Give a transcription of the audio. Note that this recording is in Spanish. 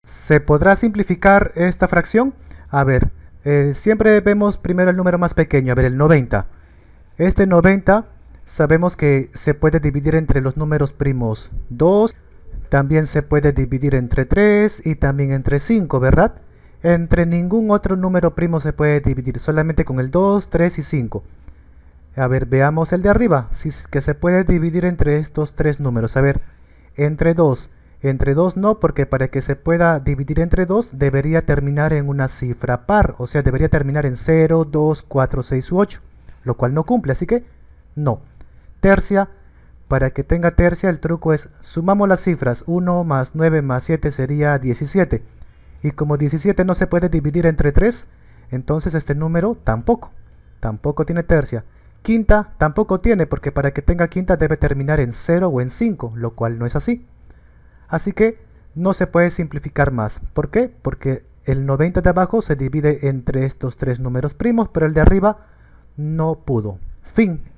¿Se podrá simplificar esta fracción? A ver, siempre vemos primero el número más pequeño, a ver, el 90. Este 90 sabemos que se puede dividir entre los números primos 2, también se puede dividir entre 3 y también entre 5, ¿verdad? Entre ningún otro número primo se puede dividir, solamente con el 2, 3 y 5. A ver, veamos el de arriba, si es que se puede dividir entre estos tres números. A ver, entre 2. Entre 2 no, porque para que se pueda dividir entre 2 debería terminar en una cifra par, o sea, debería terminar en 0, 2, 4, 6 u 8, lo cual no cumple, así que no. Tercia, para que tenga tercia el truco es sumamos las cifras, 1 más 9 más 7 sería 17. Y como 17 no se puede dividir entre 3, entonces este número tampoco tiene tercia. Quinta tampoco tiene, porque para que tenga quinta debe terminar en 0 o en 5, lo cual no es así. Así que no se puede simplificar más. ¿Por qué? Porque el 90 de abajo se divide entre estos tres números primos, pero el de arriba no pudo. Fin.